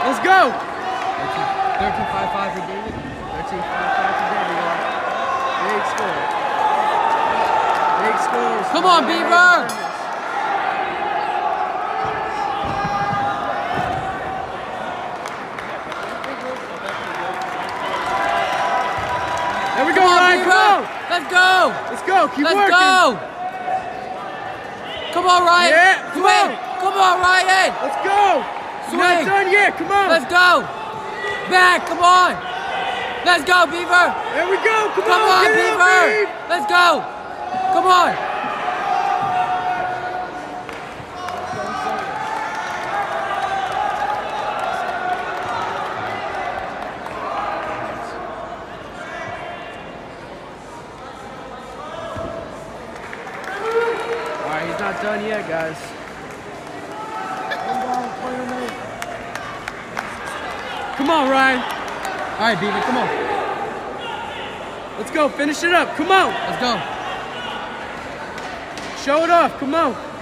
Let's go. 13-5-5 for David. 13-5-5 for David. Big score. Big scores. Come on, Beaver. There we go, Ryan. Come on. Let's go. Let's go. Keep working. Let's go. Come on, Ryan. Yeah. Come on. Come on, Ryan. Let's go. Swing. We're not done yet. Come on. Let's go. Back. Come on. Let's go, Beaver. There we go. Come on, on Beaver. Let's go. Come on. All right, he's not done yet, guys. Come on, Ryan. All right, Beaver, come on. Let's go. Finish it up. Come on. Let's go. Show it off. Come on.